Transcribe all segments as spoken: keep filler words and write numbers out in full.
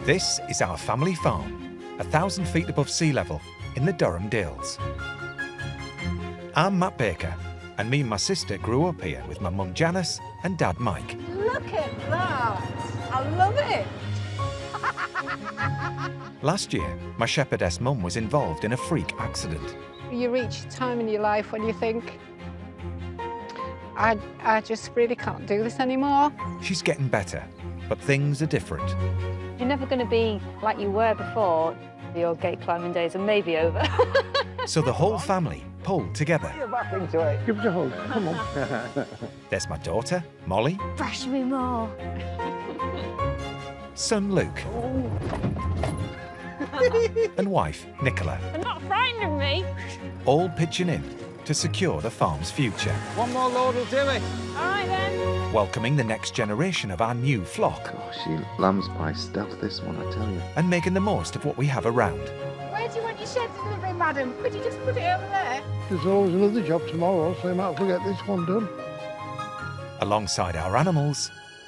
This is our family farm, a thousand feet above sea level in the Durham Dales. I'm Matt Baker, and me and my sister grew up here with my mum Janice and dad Mike. Look at that! I love it! Last year, my shepherdess mum was involved in a freak accident. You reach a time in your life when you think, I, I just really can't do this anymore. She's getting better, but things are different. You're never going to be like you were before. The old gate climbing days are maybe over. So the whole family pulled together. Get back into it. Give us a hug. Come on. There's my daughter, Molly. Brush me more. Son, Luke. And wife, Nicola. They're not frightened of me. All pitching in to secure the farm's future. One more load will do it. All right, then. Welcoming the next generation of our new flock. Oh, she lambs by stealth, this one, I tell you. And making the most of what we have around. Where do you want your shed delivery, madam? Could you just put it over there? There's always another job tomorrow, so you might as well get this one done. Alongside our animals.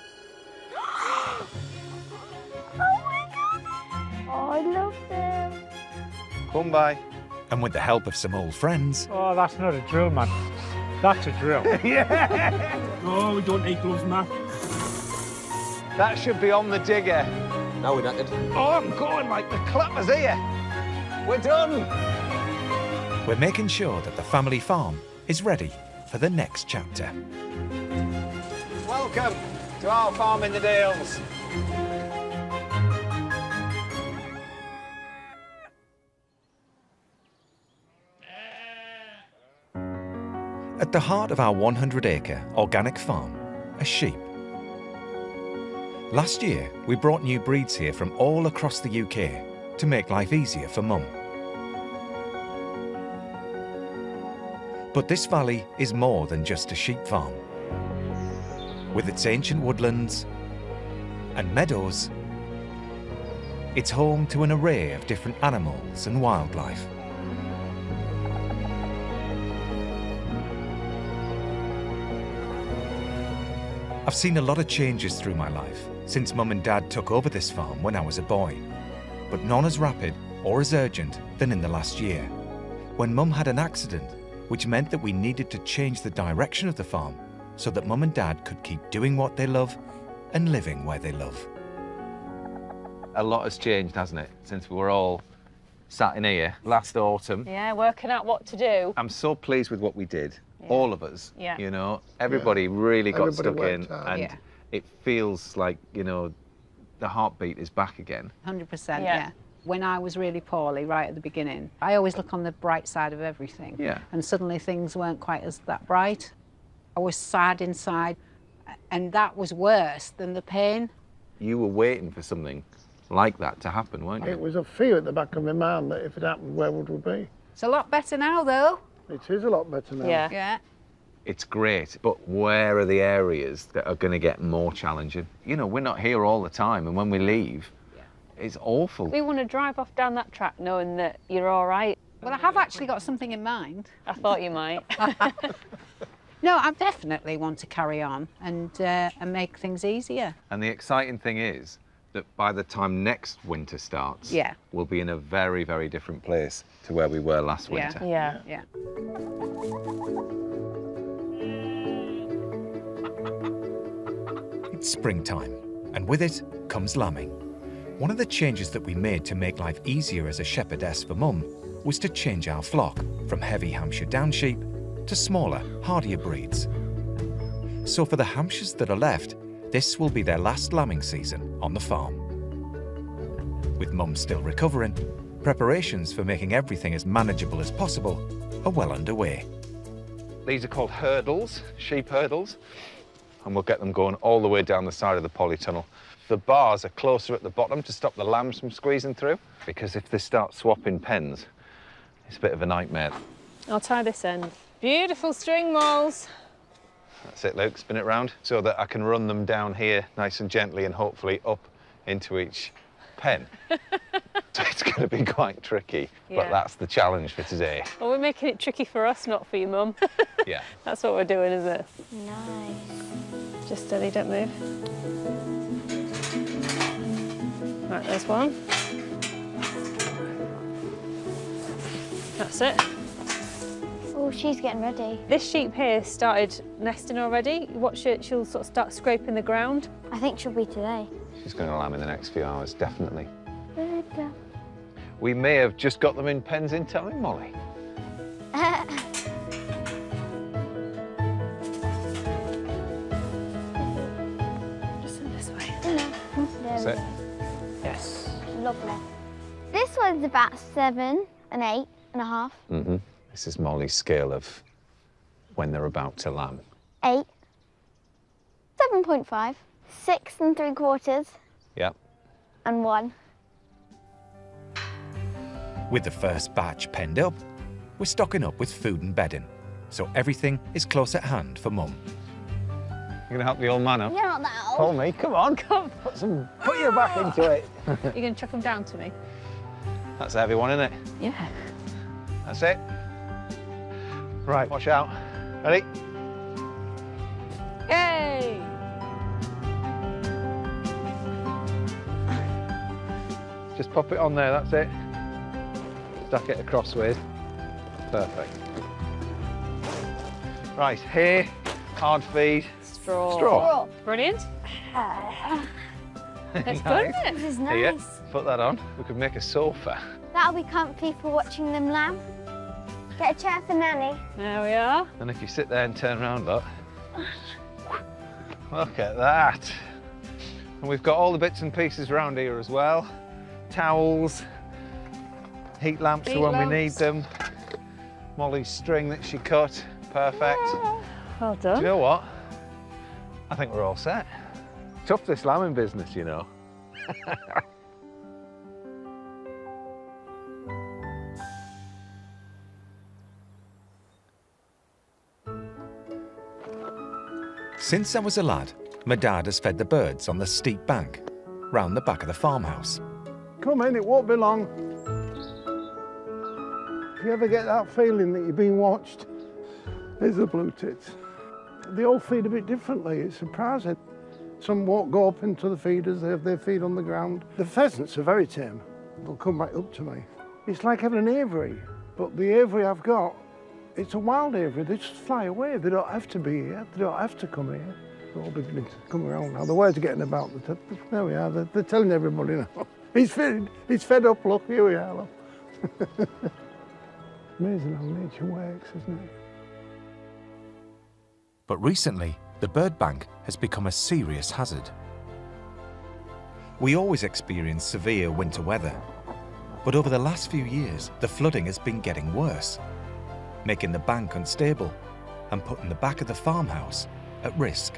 I love them. Come by. And with the help of some old friends. Oh, that's not a drill, man. That's a drill. Yeah. Oh, we don't need gloves, Matt. That should be on the digger. Now we're knackered. Oh, I'm going like the clappers here. We're done. We're making sure that the family farm is ready for the next chapter. Welcome to our farm in the Dales. At the heart of our one hundred acre organic farm are sheep. Last year, we brought new breeds here from all across the U K to make life easier for Mum. But this valley is more than just a sheep farm. With its ancient woodlands and meadows, it's home to an array of different animals and wildlife. I've seen a lot of changes through my life since Mum and Dad took over this farm when I was a boy, but none as rapid or as urgent than in the last year, when Mum had an accident, which meant that we needed to change the direction of the farm so that Mum and Dad could keep doing what they love and living where they love. A lot has changed, hasn't it, since we were all sat in here last autumn. Yeah, working out what to do. I'm so pleased with what we did. Yeah. All of us, Yeah. you know, everybody really got Everybody stuck in, worked hard. and Yeah. it feels like, you know, the heartbeat is back again. one hundred percent, Yeah. yeah. When I was really poorly, right at the beginning, I always look on the bright side of everything. Yeah. And suddenly things weren't quite as that bright. I was sad inside, and that was worse than the pain. You were waiting for something like that to happen, weren't It you? was a fear at the back of my mind that if it happened, where would we be? It's a lot better now, though. It is a lot better now. Yeah. Yeah. It's great, but where are the areas that are going to get more challenging? You know, we're not here all the time, and when we leave, it's awful. We want to drive off down that track knowing that you're all right. Well, I have actually got something in mind. I thought you might. No, I definitely want to carry on and, uh, and make things easier. And the exciting thing is that by the time next winter starts, Yeah. we'll be in a very, very different place to where we were last Yeah. winter. Yeah. Yeah. It's springtime, and with it comes lambing. One of the changes that we made to make life easier as a shepherdess for Mum was to change our flock from heavy Hampshire down sheep to smaller, hardier breeds. So for the Hampshires that are left, this will be their last lambing season on the farm. With Mum still recovering, preparations for making everything as manageable as possible are well underway. These are called hurdles, sheep hurdles, and we'll get them going all the way down the side of the polytunnel. The bars are closer at the bottom to stop the lambs from squeezing through, because if they start swapping pens, it's a bit of a nightmare. I'll tie this end. Beautiful string malls. That's it, Luke, spin it round so that I can run them down here nice and gently and hopefully up into each pen. So it's going to be quite tricky, Yeah. but that's the challenge for today. Well, we're making it tricky for us, not for you, Mum. Yeah. That's what we're doing, isn't it? Nice. Just steady, don't move. Right, There's one. That's it. Oh, she's getting ready. This sheep here started nesting already. Watch it, she'll sort of start scraping the ground. I think she'll be today. She's going to lamb in the next few hours, definitely. We may have just got them in pens in time, Molly. Just in this way. That's it. Yes. Lovely. This one's about seven and eight and a half. Mm-hmm. This is Molly's scale of when they're about to lamb. Eight. seven point five. Six and three quarters. Yep. And one. With the first batch penned up, we're stocking up with food and bedding, so everything is close at hand for Mum. You gonna help the old man up? You're not that old. Hold me, come on, come. Put some, put your back into it. You're going to chuck them down to me? That's a heavy one, isn't it? Yeah. That's it. Right, watch out. Ready? Yay! Just pop it on there, that's it. Stack it across with. Perfect. Right, here, hard feed. Straw. Straw. Brilliant. That's good, Nice. isn't it? This is Here, nice. put that on. We could make a sofa. That'll be comfy for watching them lamb. Get a chair for Nanny. There we are. And if you sit there and turn around, look. Look at that. And we've got all the bits and pieces around here as well. Towels, heat lamps Heat for when lamps. we need them. Molly's string that she cut, perfect. Well Do done. you know what? I think we're all set. Tough this lambing business, you know. Since I was a lad, my dad has fed the birds on the steep bank, round the back of the farmhouse. Come in, it won't be long. If you ever get that feeling that you're being watched, there's the blue tits. They all feed a bit differently, it's surprising. Some won't go up into the feeders, they have their feet on the ground. The pheasants are very tame. They'll come right up to me. It's like having an aviary, but the aviary I've got, it's a wild aviary. They just fly away. They don't have to be here. They don't have to come here. They're all beginning to come around now. The word's getting about. There we are. They're, they're telling everybody now. He's fed, he's fed up, look. Here we are, look. Amazing how nature works, isn't it? But recently, the bird bank has become a serious hazard. We always experience severe winter weather, but over the last few years, the flooding has been getting worse, making the bank unstable and putting the back of the farmhouse at risk.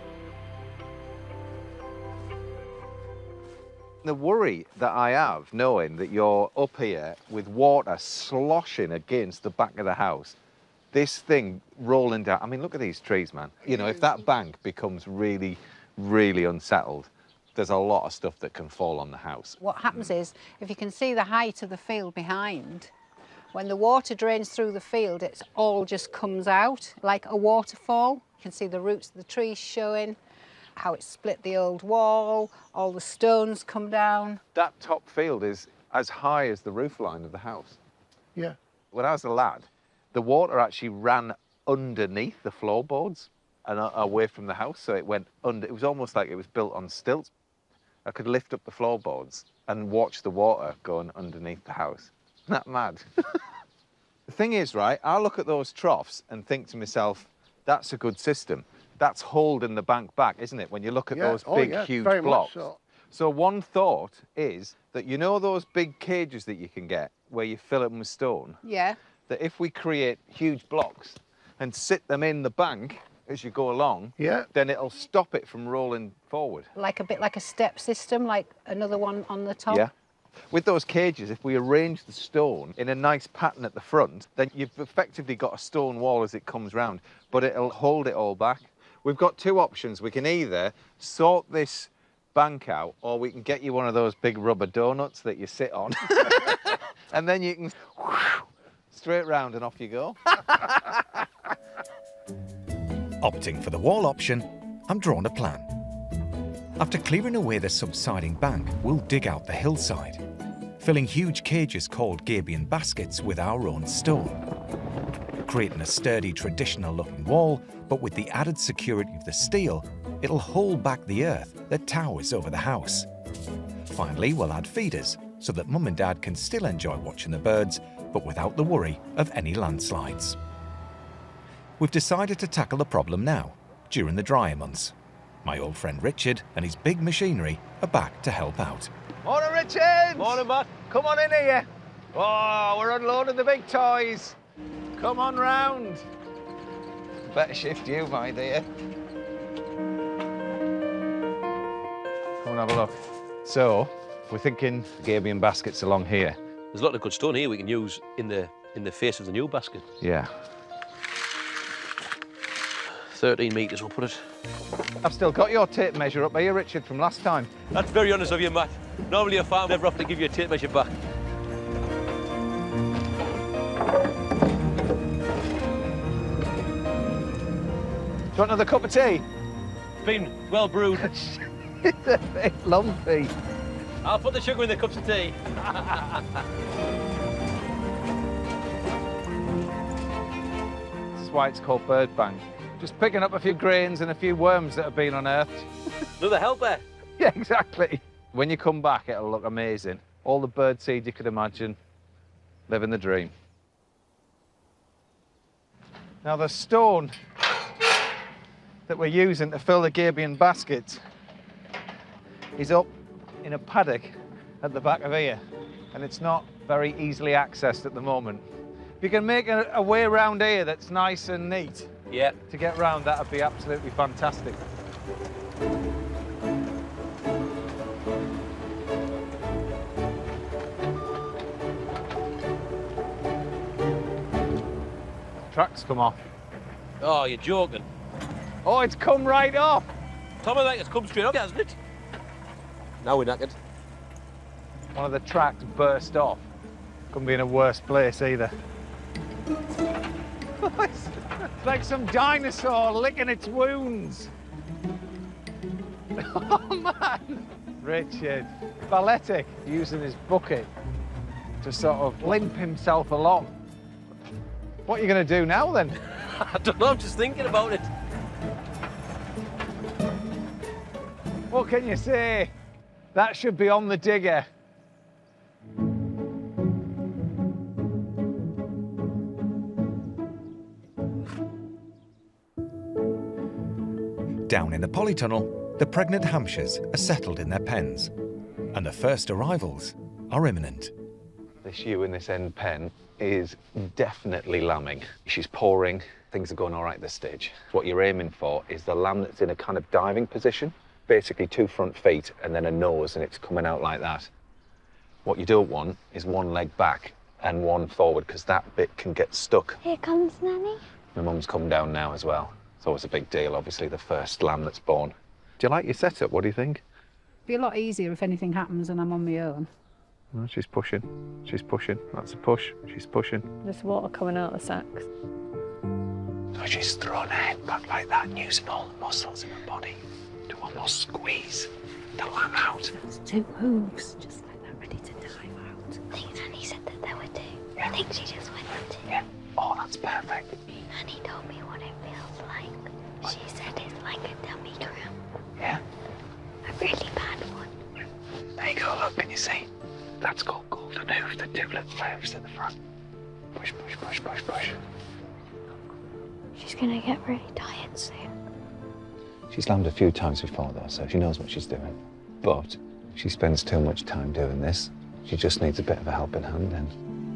The worry that I have, knowing that you're up here with water sloshing against the back of the house, this thing rolling down, I mean, look at these trees, man. You know, if that bank becomes really, really unsettled, there's a lot of stuff that can fall on the house. What happens is, if you can see the height of the field behind, when the water drains through the field, it all just comes out like a waterfall. You can see the roots of the trees showing, how it split the old wall, all the stones come down. That top field is as high as the roof line of the house. Yeah. When I was a lad, the water actually ran underneath the floorboards and uh, away from the house, so it went under. It was almost like it was built on stilts. I could lift up the floorboards and watch the water going underneath the house. Isn't that mad? The thing is, right, I look at those troughs and think to myself, that's a good system. That's holding the bank back, isn't it? When you look at Yeah. those Oh, big, yeah, huge very much blocks. so. So one thought is that, you know those big cages that you can get where you fill them with stone? Yeah. That if we create huge blocks and sit them in the bank as you go along, Yeah. then it'll stop it from rolling forward. Like a bit like a step system, like another one on the top. Yeah. With those cages, if we arrange the stone in a nice pattern at the front, then you've effectively got a stone wall as it comes round, but it'll hold it all back. We've got two options. We can either sort this bank out, or we can get you one of those big rubber donuts that you sit on, and then you can whoosh, straight round and off you go. Opting for the wall option, I'm drawn a plan. After clearing away the subsiding bank, we'll dig out the hillside, filling huge cages called gabion baskets with our own stone, creating a sturdy traditional-looking wall, but with the added security of the steel, it'll hold back the earth that towers over the house. Finally, we'll add feeders, so that Mum and Dad can still enjoy watching the birds, but without the worry of any landslides. We've decided to tackle the problem now, during the drier months. My old friend Richard and his big machinery are back to help out. Morning, Richard! Morning, Matt. Come on in here. Oh, we're unloading the big toys. Come on round. Better shift you, my dear. Come and have a look. So, we're thinking gabion baskets along here. There's a lot of good stone here we can use in the in the face of the new basket. Yeah. thirteen metres, we'll put it. I've still got your tape measure up here, Richard, from last time. That's very honest of you, Matt. Normally a farm never have to give you a tape measure back. Do you want another cup of tea? It's been well brewed. It's a bit lumpy. I'll put the sugar in the cups of tea. That's why it's called bird bank. Just picking up a few grains and a few worms that have been unearthed. Another helper. Yeah, exactly. When you come back, it'll look amazing. All the bird seed you could imagine. Living the dream. Now, the stone that we're using to fill the gabion basket is up in a paddock at the back of here, and it's not very easily accessed at the moment. If you can make a, a way around here that's nice and neat, Yeah. to get round, that would be absolutely fantastic. Track's come off. Oh, you're joking. Oh, it's come right off. Tom, I think it's come straight up, hasn't it? Now we're knackered. One of the tracks burst off. Couldn't be in a worse place either. It's like some dinosaur licking its wounds. Oh, man. Richard, balletic, using his bucket to sort of limp himself along. What are you going to do now, then? I don't know, I'm just thinking about it. What can you say? That should be on the digger. Down in the polytunnel, the pregnant Hampshires are settled in their pens, and the first arrivals are imminent. This ewe in this end pen is definitely lambing. She's pouring, things are going all right at this stage. What you're aiming for is the lamb that's in a kind of diving position, basically two front feet and then a nose, and it's coming out like that. What you don't want is one leg back and one forward, because that bit can get stuck. Here comes Nanny. My mum's come down now as well. It's always a big deal, obviously, the first lamb that's born. Do you like your setup? What do you think? It'd be a lot easier if anything happens and I'm on my own. Well, she's pushing. She's pushing. That's a push. She's pushing. There's water coming out of the sacks. So she's thrown her head back like that and using all the muscles in her body to almost squeeze the lamb out. It's two hooves, just like that, ready to dive out. I think Nanny said that there were two. I think she just went with two. Yeah. Oh, that's perfect. Nanny told me what it feels like. She said it's like a dummy cramp. Yeah. A really bad one. There you go, look, can you see? That's called golden hoof, the two little hooves at the front. Push, push, push, push, push. She's gonna get really tired soon. She's lambed a few times before, though, so she knows what she's doing. But she spends too much time doing this. She just needs a bit of a helping hand then.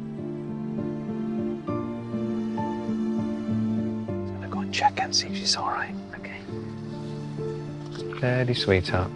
I'm gonna go and check and see if she's all right. Okay. Steady, sweetheart.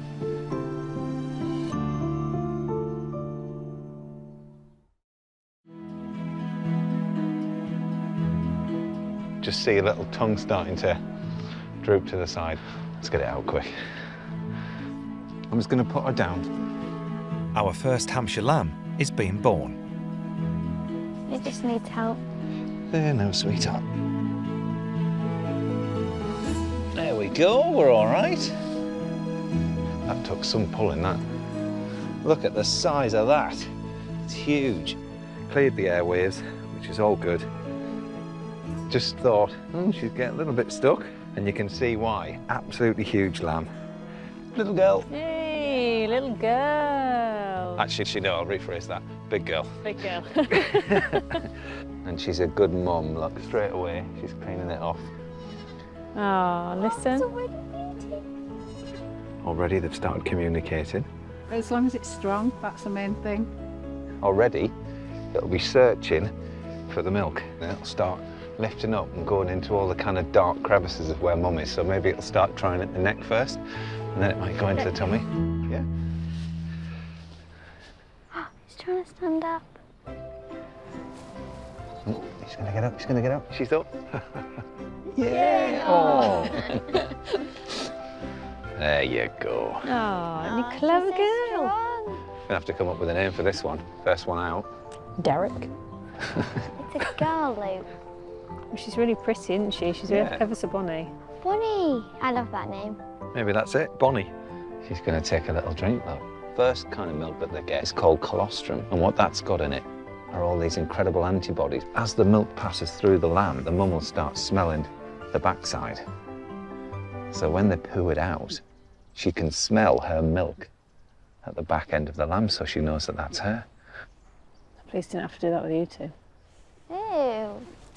Just see a little tongue starting to droop to the side. Let's get it out quick. I'm just going to put her down. Our first Hampshire lamb is being born. It just needs help. There now, sweetheart. There we go, we're all right. That took some pulling, that. Look at the size of that. It's huge. Cleared the airwaves, which is all good. Just thought, oh, she's getting a little bit stuck, and you can see why. Absolutely huge lamb. Little girl. Hey, little girl. Actually, she know, I'll rephrase that. Big girl. Big girl. And she's a good mum, look, straight away. She's cleaning it off. Oh, listen. Already they've started communicating. As long as it's strong, that's the main thing. Already, it'll be searching for the milk. And it'll start lifting up and going into all the kind of dark crevices of where mum is. So maybe it'll start trying at the neck first, and then it might go into the tummy. Yeah. He's trying to stand up. Oh, he's gonna get up, he's gonna get up. She's up. Yeah. Oh. There you go. Oh, you clever girl. Gonna have to come up with a name for this one. First one out. Derek. It's a girl, Luke. She's really pretty, isn't she? She's Yeah. ever so bonny. Bonnie. I love that name. Maybe that's it, Bonnie. She's gonna take a little drink though. First kind of milk that they get is called colostrum, and what that's got in it are all these incredible antibodies. As the milk passes through the lamb, the mum will start smelling the backside. So when they poo it out, she can smell her milk at the back end of the lamb, so she knows that that's her. Please didn't have to do that with you two. Ew.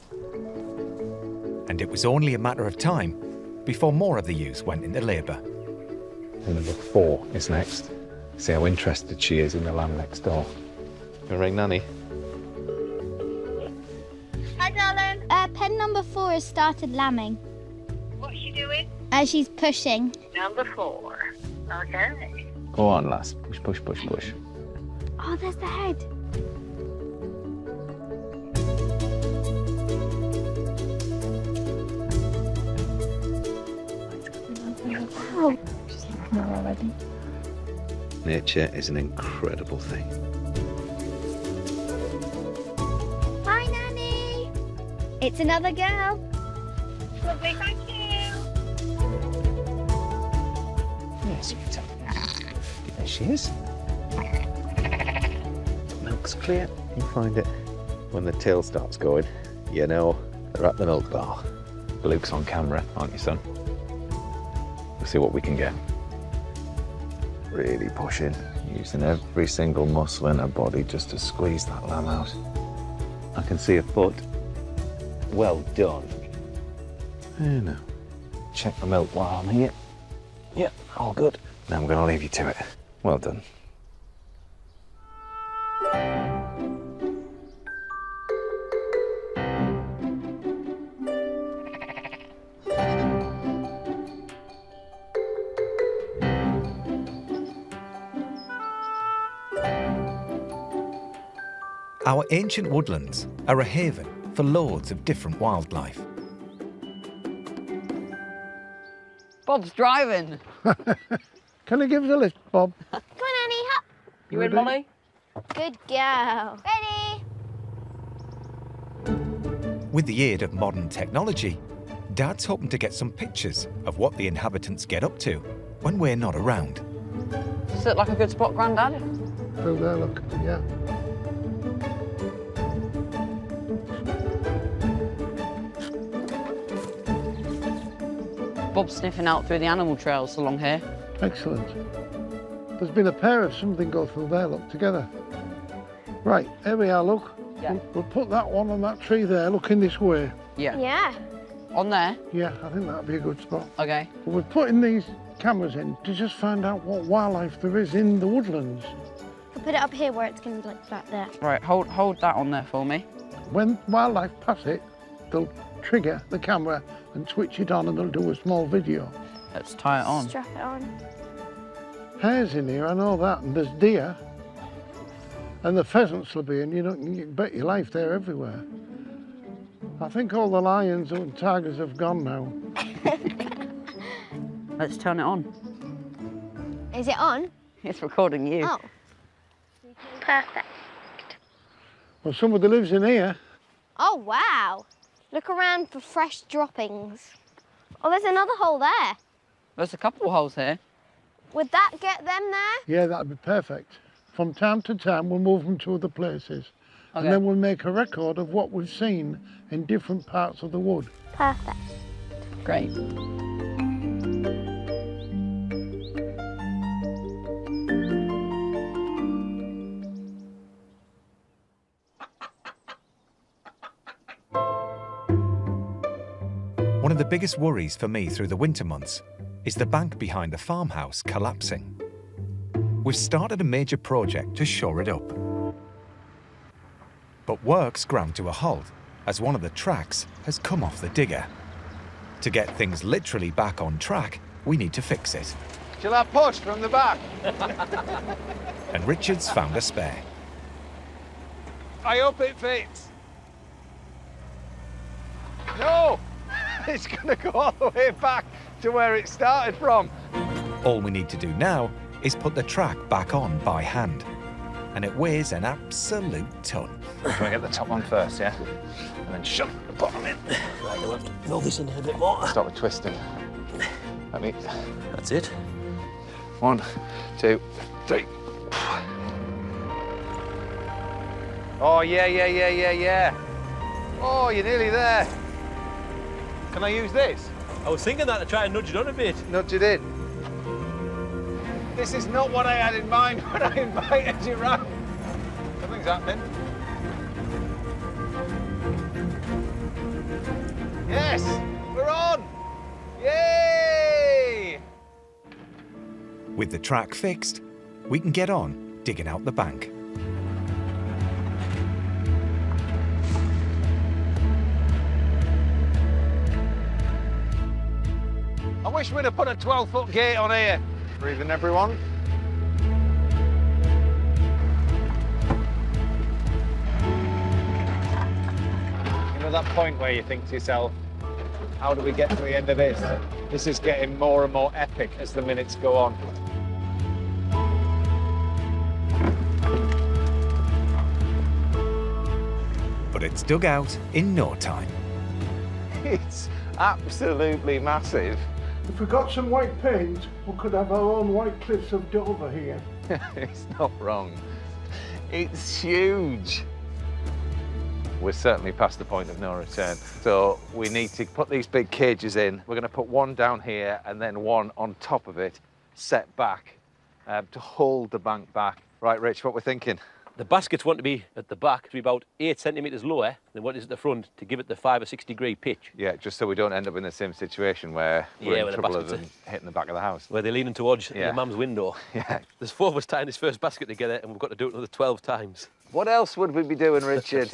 And it was only a matter of time before more of the ewes went into labour. Number four is next. See how interested she is in the lamb next door. Gonna ring Nanny. Hi, darling. Uh, pen number four has started lambing. What's she doing? Uh, she's pushing. Number four. Okay. Go on, lass. Push, push, push, push. Oh, there's the head. Wow. She's looking at her already. Nature is an incredible thing. Hi, Nanny. It's another girl. Lovely, thank you. Yes, sweetheart. There she is. Milk's clear. You find it. When the tail starts going, you know they're at the milk bar. Luke's on camera, aren't you, son? We'll see what we can get. Really pushing, using every single muscle in her body just to squeeze that lamb out. I can see a foot. Well done. There now. Check the milk while I'm here. Yep, all good. Now I'm going to leave you to it. Well done. Our ancient woodlands are a haven for loads of different wildlife. Bob's driving. Can you give us a lift, Bob? Come on, Annie, hop. You in, Molly? Good girl. Ready? With the aid of modern technology, Dad's hoping to get some pictures of what the inhabitants get up to when we're not around. Does it look like a good spot, Grandad? Through there, look, yeah. Bob's sniffing out through the animal trails along here. Excellent. There's been a pair of something go through there, look, together. Right, here we are, look. Yeah. We'll, we'll put that one on that tree there, looking this way. Yeah. Yeah. On there? Yeah, I think that'd be a good spot. Okay. But we're putting these cameras in to just find out what wildlife there is in the woodlands. I'll put it up here where it's going to look like that. Right, hold hold that on there for me. When wildlife pass it, they'll trigger the camera and switch it on and they'll do a small video. Let's tie it on. Strap it on. Hares in here, I know that, and there's deer. And the pheasants will be in, you know, you can bet your life they're everywhere. I think all the lions and tigers have gone now. Let's turn it on. Is it on? It's recording you. Oh. Perfect. Well, somebody lives in here. Oh, wow. Look around for fresh droppings. Oh, there's another hole there. There's a couple holes here. Would that get them there? Yeah, that'd be perfect. From time to time, we'll move them to other places. Okay. And then we'll make a record of what we've seen in different parts of the wood. Perfect. Great. One of the biggest worries for me through the winter months is the bank behind the farmhouse collapsing. We've started a major project to shore it up. But work's ground to a halt as one of the tracks has come off the digger. To get things literally back on track, we need to fix it. Shall I push from the back? And Richard's found a spare. I hope it fits. No! It's going to go all the way back to where it started from. All we need to do now is put the track back on by hand. And it weighs an absolute ton. Can we get the top one first, yeah? And then shove the bottom in. Right, you'll have to roll this in a bit more. Start with twisting. Let me... That's it. One, two, three. Oh, yeah, yeah, yeah, yeah, yeah. Oh, you're nearly there. Can I use this? I was thinking that to try and nudge it on a bit. Nudge it in. This is not what I had in mind when I invited you round. Something's happening. Yes, we're on. Yay! With the track fixed, we can get on digging out the bank. I wish we'd have put a twelve foot gate on here. Breathing, everyone. You know that point where you think to yourself, how do we get to the end of this? This is getting more and more epic as the minutes go on. But it's dug out in no time. It's absolutely massive. If we got some white paint, we could have our own white cliffs of Dover here. It's not wrong. It's huge. We're certainly past the point of no return. So we need to put these big cages in. We're going to put one down here and then one on top of it, set back, uh, to hold the bank back. Right, Rich, what we're thinking? The baskets want to be at the back to be about eight centimetres lower than what is at the front to give it the five or six degree pitch. Yeah, just so we don't end up in the same situation where we're Yeah, in where the trouble of baskets them hitting the back of the house. Where they're leaning towards Yeah. your mum's window. Yeah. There's four of us tying this first basket together and we've got to do it another twelve times. What else would we be doing, Richard?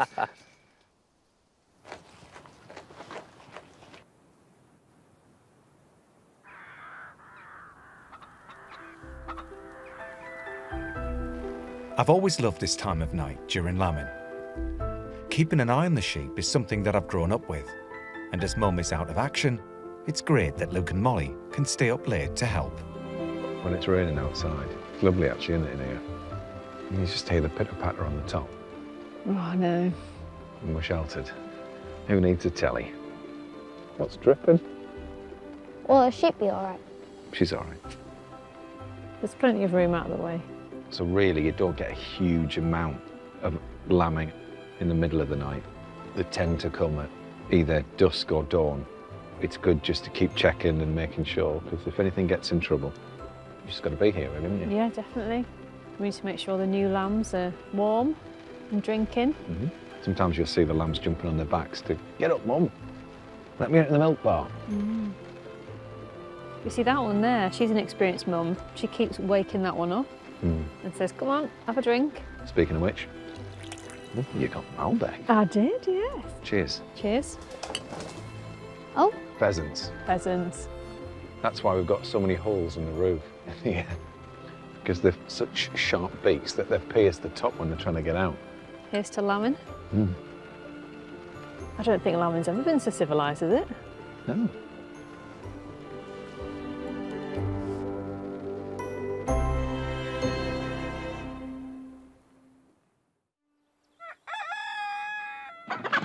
I've always loved this time of night during lambing. Keeping an eye on the sheep is something that I've grown up with, and as Mum is out of action, it's great that Luke and Molly can stay up late to help. When it's raining outside, it's lovely actually, isn't it, in here? You just hear the pitter-patter on the top. Oh, no. And we're sheltered. Who needs a telly? What's dripping? Well, the sheep be all right. She's all right. There's plenty of room out of the way. So really, you don't get a huge amount of lambing in the middle of the night. They tend to come at either dusk or dawn. It's good just to keep checking and making sure, because if anything gets in trouble, you've just got to be here, haven't you? Yeah, definitely. We need to make sure the new lambs are warm and drinking. Mm-hmm. Sometimes you'll see the lambs jumping on their backs to, get up, Mum, let me out in the milk bar. Mm. You see that one there? She's an experienced mum. She keeps waking that one up Mm. and says, come on, have a drink. Speaking of which, oh, you got Malbec. I did, yes. Cheers. Cheers. Oh. Pheasants. Pheasants. That's why we've got so many holes in the roof. Yeah. Because they're such sharp beaks that they've pierced the top when they're trying to get out. Here's to lambing. Mm. I don't think lambing's ever been so civilised, has it? No.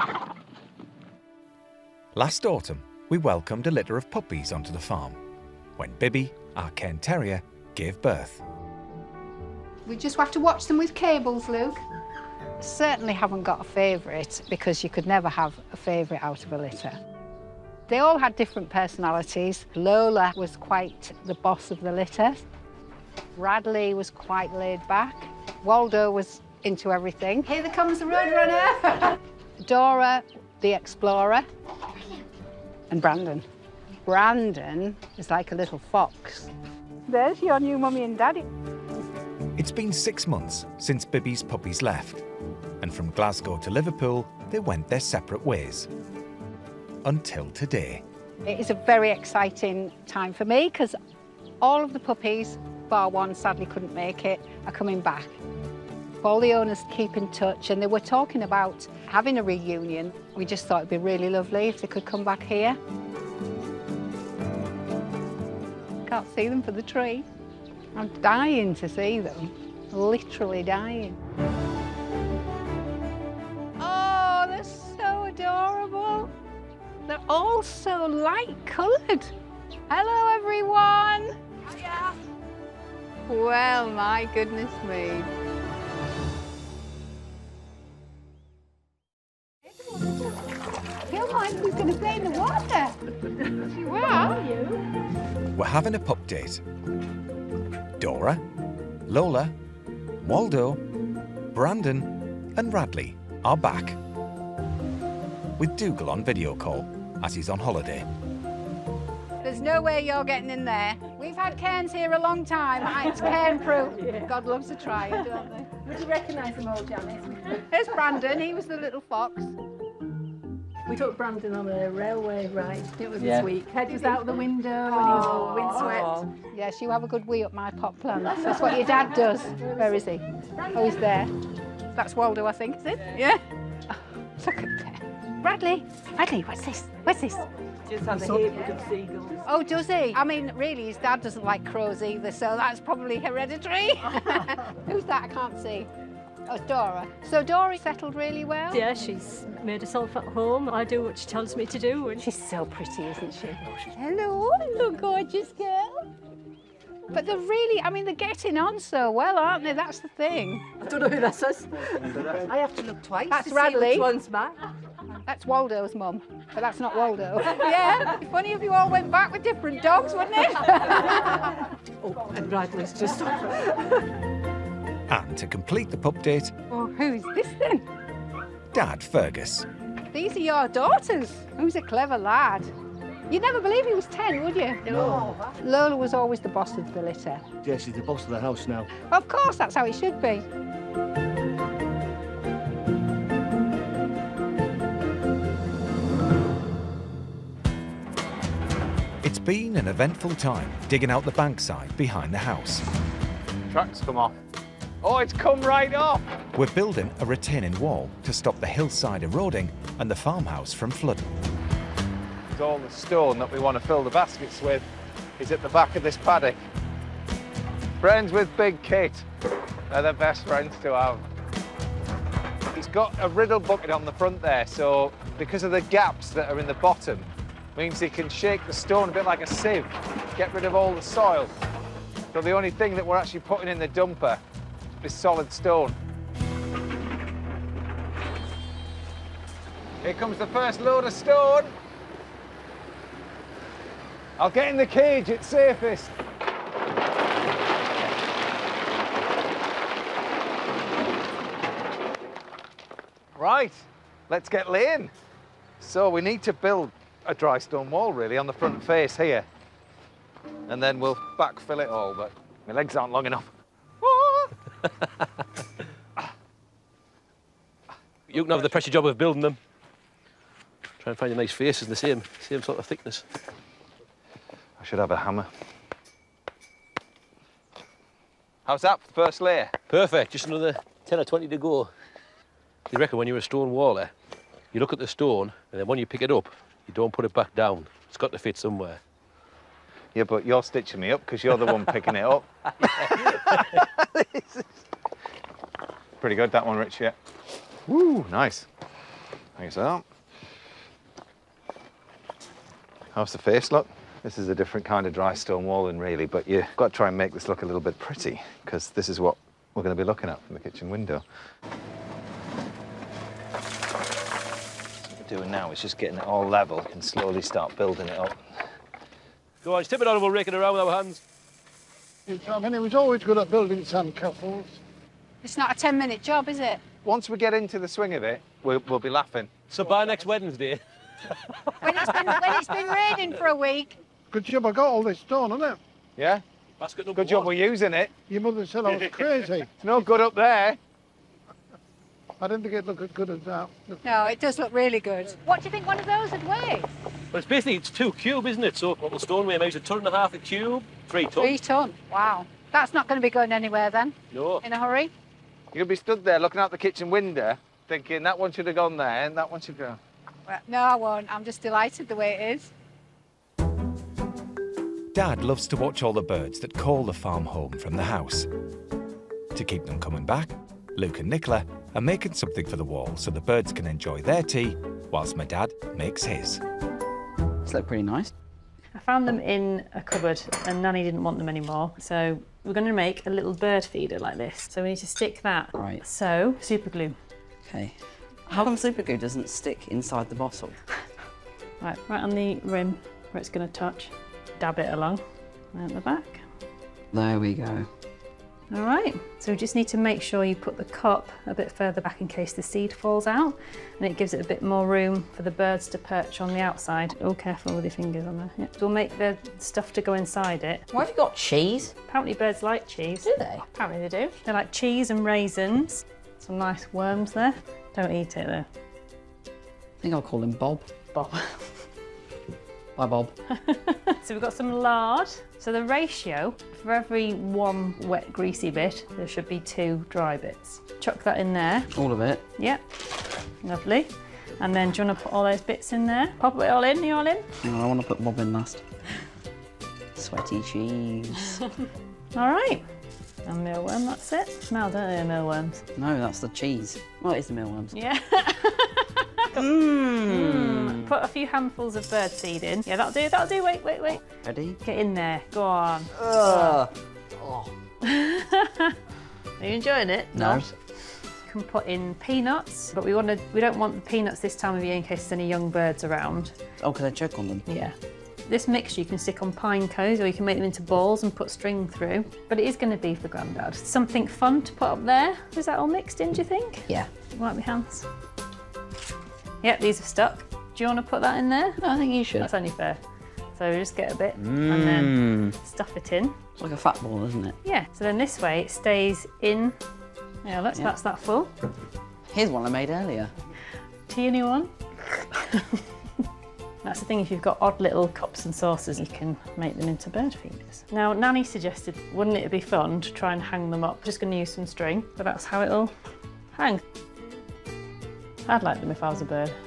Last autumn, we welcomed a litter of puppies onto the farm. when Bibby, our Cairn Terrier, gave birth. We just have to watch them with cables, Luke. Certainly haven't got a favourite, because you could never have a favourite out of a litter. They all had different personalities. Lola was quite the boss of the litter. Radley was quite laid back. Waldo was into everything. Here comes the Roadrunner. Dora, the explorer. And Brandon. Brandon is like a little fox. There's your new mummy and daddy. It's been six months since Bibby's puppies left, and from Glasgow to Liverpool, they went their separate ways. Until today. It is a very exciting time for me, because all of the puppies, bar one sadly couldn't make it, are coming back. All the owners keep in touch, and they were talking about having a reunion. We just thought it'd be really lovely if they could come back here. Can't see them for the tree. I'm dying to see them, literally dying. Oh, they're so adorable. They're all so light-coloured. Hello, everyone. Hiya. Well, my goodness me. I feel like we're going to play in the water. Where are you? We're having a pup date. Dora, Lola, Waldo, Brandon and Radley are back. With Dougal on video call, as he's on holiday. There's no way you're getting in there. We've had cairns here a long time. It's cairn-proof. God loves a try, don't they? Would you recognise them all, Janice? Here's Brandon. He was the little fox. We took Brandon on a railway ride. It was Yeah. this week. Head was out the window and he was all windswept. Yes, you have a good wee up my pot plants. That's what your dad does. Where is he? Oh, he's there. That's Waldo, I think, is it? Yeah. Oh, look at that. Bradley, Bradley, what's this? What's this? Just has a hatred of seagulls. Oh, does he? I mean, really, his dad doesn't like crows either, so that's probably hereditary. Who's that? I can't see. Oh, it's Dora. So Dora settled really well? Yeah, she's made herself at home. I do what she tells me to do. And she's so pretty, isn't she? Hello, hello, gorgeous girl. But they're really, I mean, they're getting on so well, aren't they? That's the thing. I don't know who that is. I have to look twice That's to see Radley. which one's mine. That's Waldo's mum, but that's not Waldo. Yeah, it'd be funny if you all went back with different dogs, wouldn't it? Oh, and Radley's just... And to complete the pup date, Oh, who's this then? Dad Fergus. These are your daughters. Who's a clever lad. You'd never believe he was ten, would you? No. Lola was always the boss of the litter. Yeah, she's the boss of the house now. Well, of course, that's how it should be. It's been an eventful time digging out the bankside behind the house. Tracks come off. Oh, it's come right off! We're building a retaining wall to stop the hillside eroding and the farmhouse from flooding. All the stone that we want to fill the baskets with is at the back of this paddock. Friends with Big Kit are the best friends to have. He's got a riddle bucket on the front there, so because of the gaps that are in the bottom, means he can shake the stone a bit like a sieve, get rid of all the soil. So the only thing that we're actually putting in the dumper is solid stone. Here comes the first load of stone. I'll get in the cage, it's safest. Right, let's get laying. So we need to build a dry stone wall, really, on the front face here. And then we'll backfill it all, but my legs aren't long enough. You can have the pressure job of building them. Try and find a nice face in the same, same sort of thickness. I should have a hammer. How's that for the first layer? Perfect, just another ten or twenty to go. You reckon when you're a stone waller, you look at the stone, and then when you pick it up, you don't put it back down. It's got to fit somewhere. Yeah, but you're stitching me up because you're the one picking it up. Pretty good, that one, Rich, yeah. Woo, nice. Thanks, that. How's the face look? This is a different kind of dry stone walling, really, but you've got to try and make this look a little bit pretty, because this is what we're going to be looking at from the kitchen window. What we're doing now is just getting it all level and slowly start building it up. Go on, tip it on and we'll rake it around with our hands. I mean, he was always good at building sandcastles. It's not a ten minute job, is it? Once we get into the swing of it, we'll, we'll be laughing. So by next Wednesday? When it's been, when it's been raining for a week. Good job I got all this done, isn't it? Yeah? Basket number Good job one. we're using it. Your mother said I was crazy. It's no good up there. I didn't think it'd look as good as that. No, it does look really good. What do you think one of those would weigh? Well, it's basically, it's two cube, isn't it? So what will stone weigh? Maybe a ton and a half a cube, three ton. Three ton. Wow. That's not going to be going anywhere then. No. In a hurry. You'll be stood there looking out the kitchen window, thinking that one should have gone there and that one should go. Well, no, I won't. I'm just delighted the way it is. Dad loves to watch all the birds that call the farm home from the house. To keep them coming back, Luke and Nicola are making something for the wall so the birds can enjoy their tea whilst my dad makes his. These look pretty nice. I found them in a cupboard and Nanny didn't want them anymore. So we're going to make a little bird feeder like this. So we need to stick that. Right. So, super glue. Okay. How come super glue doesn't stick inside the bottle? Right, right on the rim where it's going to touch. Dab it along and at the back. There we go. All right, so we just need to make sure you put the cup a bit further back in case the seed falls out, and it gives it a bit more room for the birds to perch on the outside. Oh, careful with your fingers on there. Yeah. We'll make the stuff to go inside it. Why have you got cheese? Apparently birds like cheese. Do they? Apparently they do. They like cheese and raisins. Some nice worms there. Don't eat it though. I think I'll call him Bob. Bob. Bye, Bob. So we've got some lard. So the ratio, for every one wet, greasy bit, there should be two dry bits. Chuck that in there. All of it? Yep. Lovely. And then do you want to put all those bits in there? Pop it all in, you all in? No, I want to put Bob in last. Sweaty cheese. All right. And mealworm, that's it. Smell, don't they, mealworms? No, that's the cheese. Well, it is the mealworms. Yeah. Mmm. Mm. Put a few handfuls of bird seed in. Yeah, that'll do, that'll do. Wait, wait, wait. Ready? Get in there. Go on. Ugh. Oh. Are you enjoying it? No. You can put in peanuts, but we want to. We don't want the peanuts this time of year in case there's any young birds around. Oh, can I choke on them? Yeah. This mixture you can stick on pine cones, or you can make them into balls and put string through. But it is going to be for Grandad. Something fun to put up there. Is that all mixed in, do you think? Yeah. Wipe my hands. Yep, these are stuck. Do you want to put that in there? No, I think you should. That's only fair. So just get a bit Mm. and then stuff it in. It's like a fat ball, isn't it? Yeah, so then this way it stays in. Yeah, look, Yeah. that's that full. Here's one I made earlier. Tea anyone? That's the thing, if you've got odd little cups and saucers, you can make them into bird feeders. Now, Nanny suggested, wouldn't it be fun to try and hang them up? Just going to use some string, but that's how it'll hang. I'd like them if I was a bird.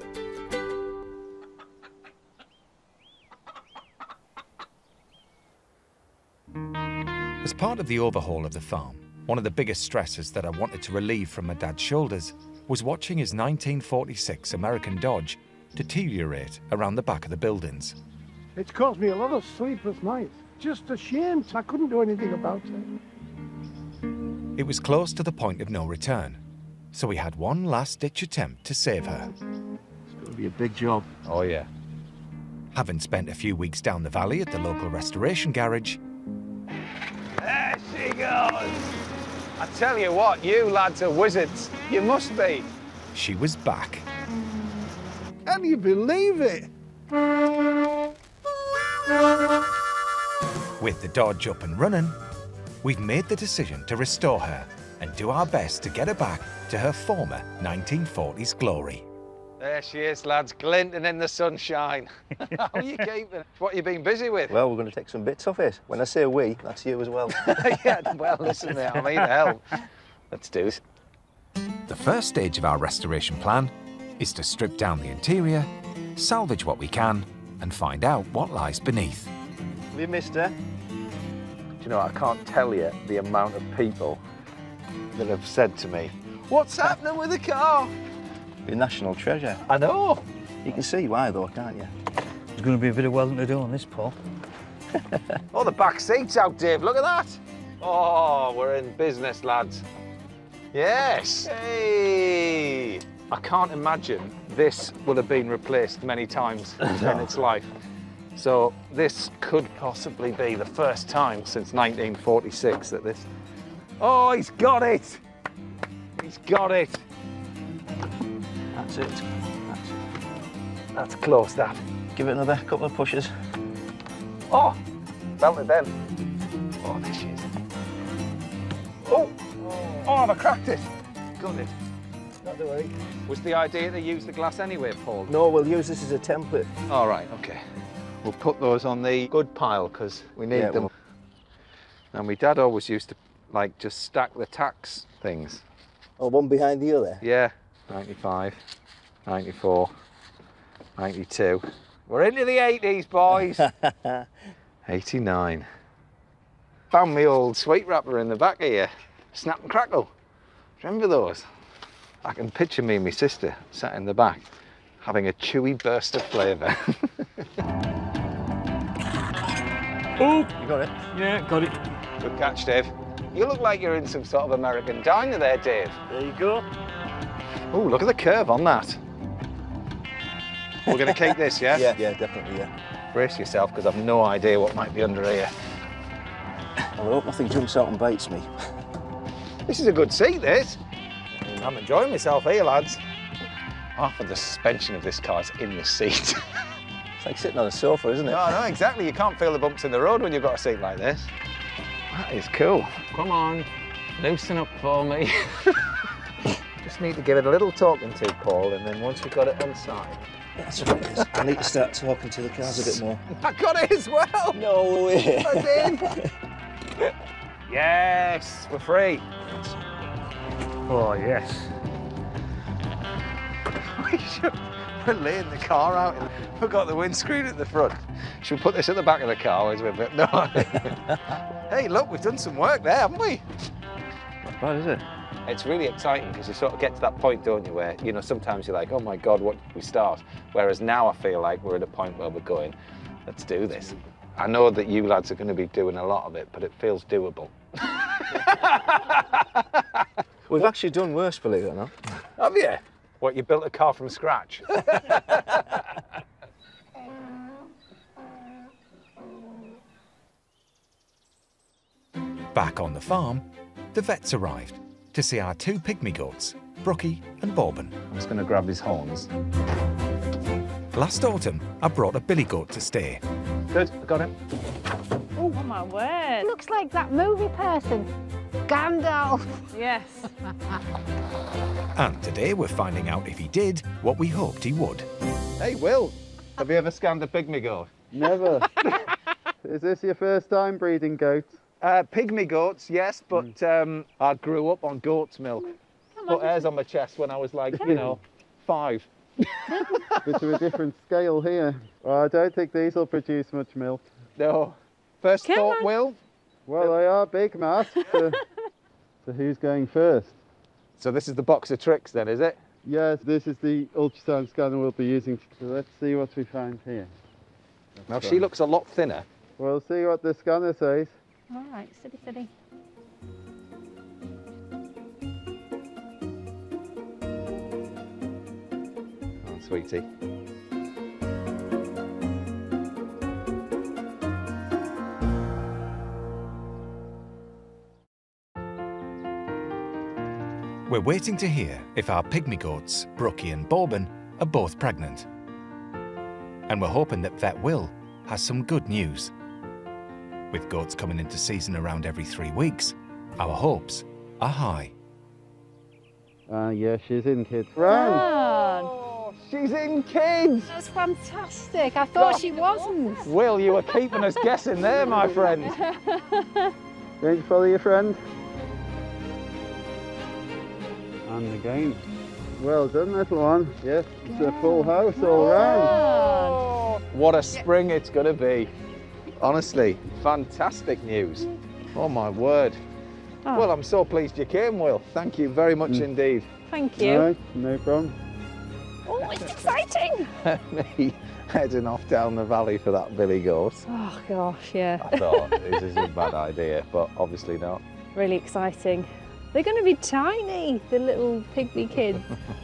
As part of the overhaul of the farm, one of the biggest stresses that I wanted to relieve from my dad's shoulders was watching his nineteen forty-six American Dodge deteriorate around the back of the buildings. It's caused me a lot of sleepless nights. Just a shame. I couldn't do anything about it. It was close to the point of no return, so we had one last-ditch attempt to save her. It's going to be a big job. Oh, yeah. Having spent a few weeks down the valley at the local restoration garage, There she goes. I tell you what, you lads are wizards. You must be. she was back. Can you believe it? With the Dodge up and running, we've made the decision to restore her and do our best to get her back to her former nineteen forties glory. There she is, lads, glinting in the sunshine. How are you keeping? What you been busy with? Well, we're going to take some bits off it. When I say we, that's you as well. Yeah, well, listen, mate, I'm here to help. Let's do this. The first stage of our restoration plan is to strip down the interior, salvage what we can, and find out what lies beneath. Have you missed her? Do you know, I can't tell you the amount of people that have said to me, what's happening with the car? Your national treasure. I know. You can see why, though, can't you? There's going to be a bit of welding to do on this, Paul. Oh, the back seat's out, Dave. Look at that. Oh, we're in business, lads. Yes. Hey. I can't imagine this will have been replaced many times in its life. So this could possibly be the first time since nineteen forty-six that this... Oh, he's got it. He's got it. That's it. That's it. That's close, that. Give it another couple of pushes. Oh, felt it then. Oh, there she is. Oh, oh, I've cracked it. Got it. Not the way. Was the idea to use the glass anyway, Paul? No, we'll use this as a template. All right, okay. We'll put those on the good pile because we need Yeah, them. well- And my dad always used to like just stack the tax things. Oh, one behind the other? Yeah, ninety-five, ninety-four, ninety-two. We're into the eighties, boys. eighty-nine. Found me old sweet wrapper in the back here. Snap and crackle. Remember those? I can picture me and my sister sat in the back having a chewy burst of flavour. Oh! You got it? Yeah, got it. Good catch, Dave. You look like you're in some sort of American diner there, Dave. There you go. Oh, look at the curve on that. We're going to keep this, yeah? Yeah, yeah, definitely, yeah. Brace yourself, because I've no idea what might be under here. I hope nothing jumps out and bites me. This is a good seat, this. I'm enjoying myself here, lads. Half of the suspension of this car is in the seat. It's like sitting on a sofa, isn't it? No, no, exactly. You can't feel the bumps in the road when you've got a seat like this. That is cool. Come on, loosen up for me. Just need to give it a little talking to, Paul, and then once you've got it on side. That's what it is. I need to start talking to the cars a bit more. I got it as well. No way. I did. Yes, we're free. Oh, yes. We should, we're laying the car out and we've got the windscreen at the front. Should we put this at the back of the car? Where's a bit? No. Hey, look, we've done some work there, haven't we? Not bad, is it? It's really exciting because you sort of get to that point, don't you, where, you know, sometimes you're like, oh my God, what did we start? Whereas now I feel like we're at a point where we're going, let's do this. I know that you lads are going to be doing a lot of it, but it feels doable. We've actually done worse, believe it or not. Have you? What, you built a car from scratch? Back on the farm, the vets arrived to see our two pygmy goats, Brookie and Bourbon. I'm just going to grab his horns. Last autumn, I brought a billy goat to stay. Good, I got him. Oh, my word. Looks like that movie person, Gandalf. Yes. And today we're finding out if he did what we hoped he would. Hey, Will, have you ever scanned a pygmy goat? Never. Is this your first time breeding goats? Uh, pygmy goats, yes, but mm. um, I grew up on goat's milk. Put hairs on my chest when I was like, you know, five. Bit of a different scale here. Well, I don't think these will produce much milk. No. First Come thought, on. Will? Well, they are big, Matt. So, so who's going first? So this is the box of tricks then, is it? Yes, this is the ultrasound scanner we'll be using. So let's see what we find here. Now, she looks a lot thinner. We'll see what the scanner says. All right, steady, steady. Oh, sweetie. We're waiting to hear if our pygmy goats, Brookie and Bourbon, are both pregnant. And we're hoping that Vet Will has some good news. With goats coming into season around every three weeks, our hopes are high. Ah, uh, yeah, she's in, kids. Round. Oh, she's in, kids! That's fantastic. I thought she wasn't. Will, you were keeping us guessing there, my friend. Going to follow your friend? And again. Well done, little one. Yes, it's a full house all round. Oh, what a spring it's going to be. Honestly, fantastic news. Oh, my word. Oh. Well, I'm so pleased you came, Will. Thank you very much mm. indeed. Thank you. All right, no problem. Oh, it's exciting. Me. heading off down the valley for that billy goat. Oh gosh, yeah. I thought this is a bad idea, but obviously not. Really exciting. They're going to be tiny, the little pygmy kids.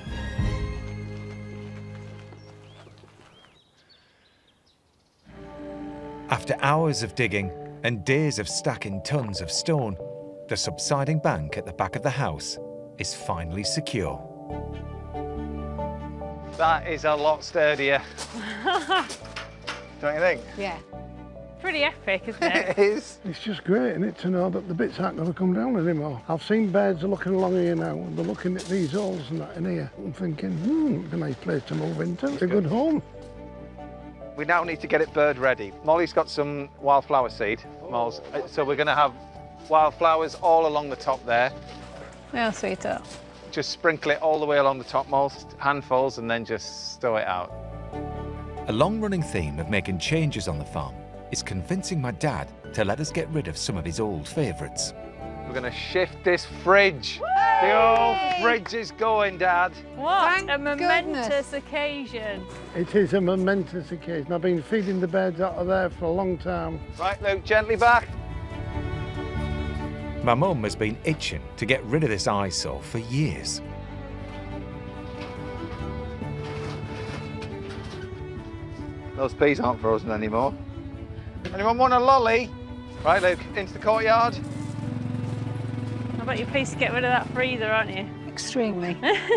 After hours of digging and days of stacking tons of stone, the subsiding bank at the back of the house is finally secure. That is a lot sturdier. Don't you think? Yeah. Pretty epic, isn't it? It is. It's just great, isn't it, to know that the bits aren't going to come down anymore. I've seen birds looking along here now, and they're looking at these holes and that in here. I'm thinking, hmm, it's a nice place to move into. It's a good home. We now need to get it bird ready. Molly's got some wildflower seed, Moles. So we're going to have wildflowers all along the top there. Yeah, sweetheart. Just sprinkle it all the way along the top, Moles, handfuls, and then just stow it out. A long-running theme of making changes on the farm is convincing my dad to let us get rid of some of his old favourites. We're going to shift this fridge. The old fridge is going, Dad. What Thank a momentous goodness. occasion. It is a momentous occasion. I've been feeding the birds out of there for a long time. Right, Luke, gently back. My mum has been itching to get rid of this eyesore for years. Those peas aren't frozen anymore. Anyone want a lolly? Right, Luke, into the courtyard. I bet you're pleased to get rid of that freezer, aren't you? Extremely.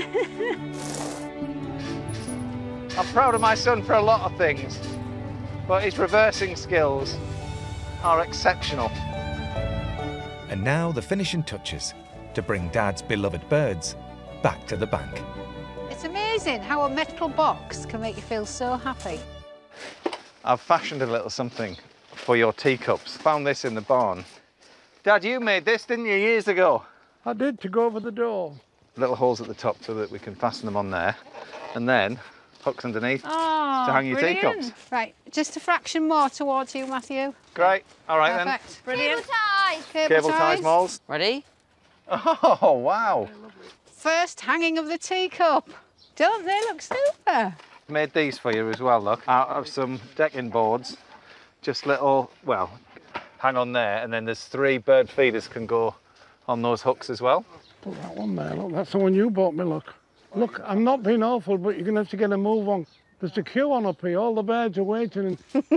I'm proud of my son for a lot of things, but his reversing skills are exceptional. And now the finishing touches to bring Dad's beloved birds back to the bank. It's amazing how a metal box can make you feel so happy. I've fashioned a little something for your teacups. Found this in the barn. Dad, you made this, didn't you, years ago? I did, to go over the door. Little holes at the top so that we can fasten them on there. And then hooks underneath Oh, to hang your brilliant. teacups. Right, just a fraction more towards you, Matthew. Great. All right, Perfect. Brilliant. Cable ties. then. Cable ties, Moles. Ready? Oh, wow. First hanging of the teacup. Don't they look super? Made these for you as well, look. Out of some decking boards. Just little, well, hang on there, and then there's three bird feeders can go on those hooks as well. Put that one there, look, that's the one you bought me, look. Look, I'm not being awful, but you're going to have to get a move on. There's a queue on up here, all the birds are waiting.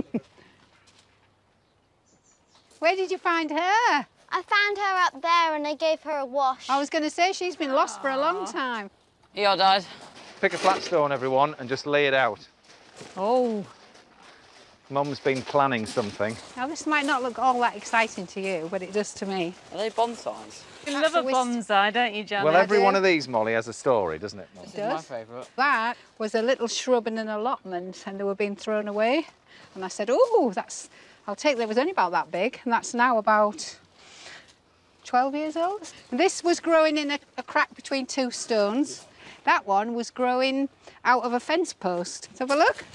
Where did you find her? I found her up there and I gave her a wash. I was going to say she's been lost for a long time. Here, Dad. Pick a flat stone, everyone, and just lay it out. Oh. Mum's been planning something. Now this might not look all that exciting to you, but it does to me. Are they bonsais? You love a bonsai, don't you, Janet? Well, every one of these, Molly, has a story, doesn't it, Mum? This is my favourite. That was a little shrub in an allotment and they were being thrown away. And I said, oh, that's, I'll take that. It was only about that big. And that's now about twelve years old. And this was growing in a, a crack between two stones. That one was growing out of a fence post. Let's have a look.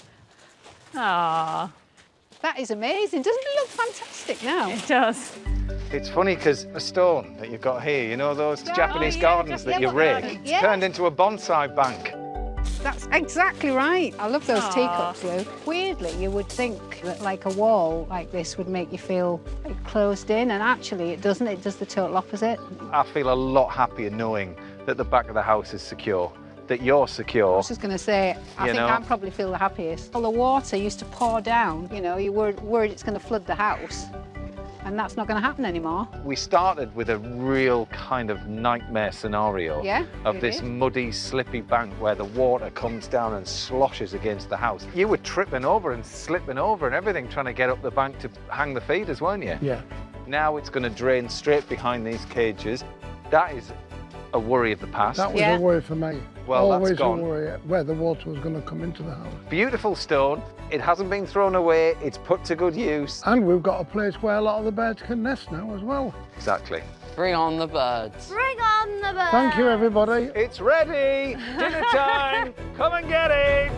Ah, that is amazing. Doesn't it look fantastic now? It does. It's funny because a stone that you've got here, you know those Stone? Japanese Oh, yeah, gardens that you yellow rig? garden. It's Yeah. turned into a bonsai bank. That's exactly right. I love those Aw. teacups, Lou. Weirdly, you would think that like a wall like this would make you feel like closed in, and actually it doesn't. It does the total opposite. I feel a lot happier knowing that the back of the house is secure, that you're I secure. was just going to say, I You think know? I probably feel the happiest. All the water used to pour down, you know, you were worried it's going to flood the house, and that's not going to happen anymore. We started with a real kind of nightmare scenario Yeah, of we this did. muddy, slippy bank where the water comes down and sloshes against the house. You were tripping over and slipping over and everything trying to get up the bank to hang the feeders, weren't you? Yeah. Now it's going to drain straight behind these cages. That is a worry of the past. That was Yeah. a worry for me. Well, that's Always gone. a worry where the water was going to come into the house. Beautiful stone. It hasn't been thrown away. It's put to good use. And we've got a place where a lot of the birds can nest now as well. Exactly. Bring on the birds. Bring on the bird. Thank you, everybody. It's ready. Dinner time. Come and get it.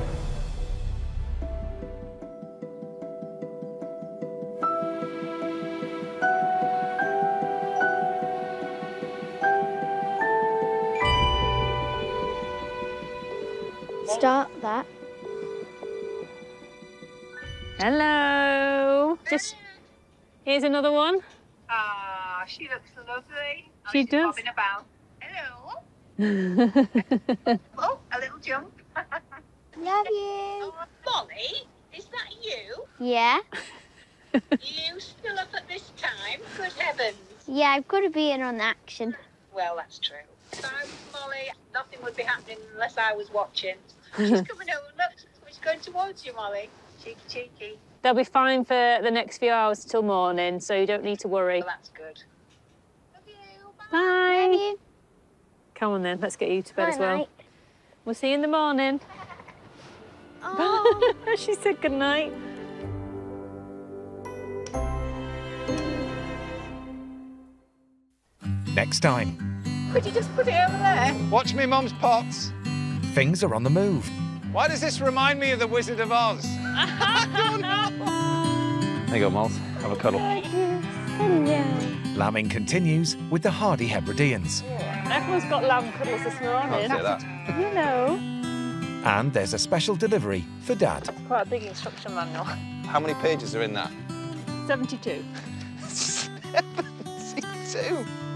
Start that. Hello. Just here's another one. Ah, she looks lovely. Oh, She she's does. bobbing about. Hello. Oh, a little jump. Love you. Oh, Molly, is that you? Yeah. You still up at this time? Good heavens. Yeah, I've got to be in on action. Well, that's true. If I was Molly, nothing would be happening unless I was watching. She's coming over. Look, she's going towards you, Molly. Cheeky, cheeky. They'll be fine for the next few hours till morning, so you don't need to worry. Well, that's good. Love you. Bye. Love you. Come on then, let's get you to bed Night, as well. night. We'll see you in the morning. Oh. She said good night. Next time, Could you just put it over there? Watch me mum's pots. things are on the move. Why does this remind me of the Wizard of Oz? I don't know. There you go, Mols. Have a cuddle. Hello. Lambing continues with the hardy Hebrideans. Everyone's got lamb cuddles this morning. Can't say that. Hello. And there's a special delivery for Dad. Quite a big instruction manual. How many pages are in that? seventy-two. seventy-two.